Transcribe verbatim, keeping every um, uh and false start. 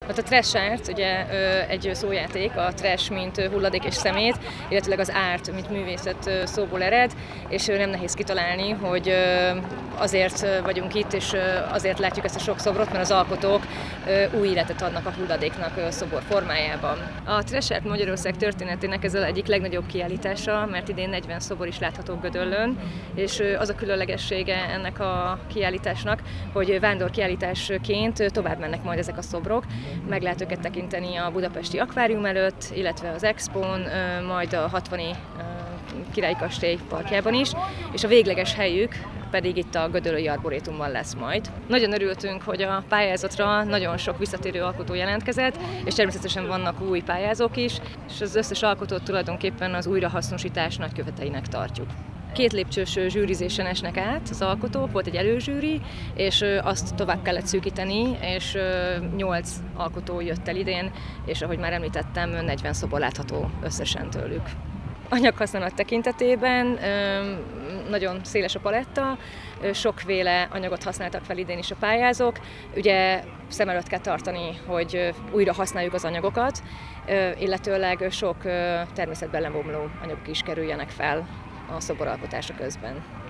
Hát a trash art ugye egy szójáték, a trash, mint hulladék és szemét, illetőleg az art, mint művészet szóból ered, és nem nehéz kitalálni, hogy azért vagyunk itt, és azért látjuk ezt a sok szobrot, mert az alkotók új életet adnak a hulladéknak szobor formájában. A trash art Magyarország történetének ez az egyik legnagyobb kiállítása, mert idén negyven szobor is látható Gödöllőn, és az a különlegessége ennek a kiállításnak, hogy vándorkiállításként tovább mennek majd ezek a szobrok. Meg lehet őket tekinteni a budapesti akvárium előtt, illetve az Expón, majd a hatvani Királyi Kastély parkjában is, és a végleges helyük pedig itt a Gödöllői Arborétumban lesz majd. Nagyon örültünk, hogy a pályázatra nagyon sok visszatérő alkotó jelentkezett, és természetesen vannak új pályázók is, és az összes alkotót tulajdonképpen az újrahasznosítás nagyköveteinek tartjuk. Két lépcsős zsűrizésen esnek át az alkotók, volt egy előzsűri, és azt tovább kellett szűkíteni, és nyolc alkotó jött el idén, és ahogy már említettem, negyven szobor látható összesen tőlük. Anyaghasználat tekintetében nagyon széles a paletta, sokféle anyagot használtak fel idén is a pályázók. Ugye szem előtt kell tartani, hogy újra használjuk az anyagokat, illetőleg sok természetben lebomló anyagok is kerüljenek fel a szoboralkotása közben.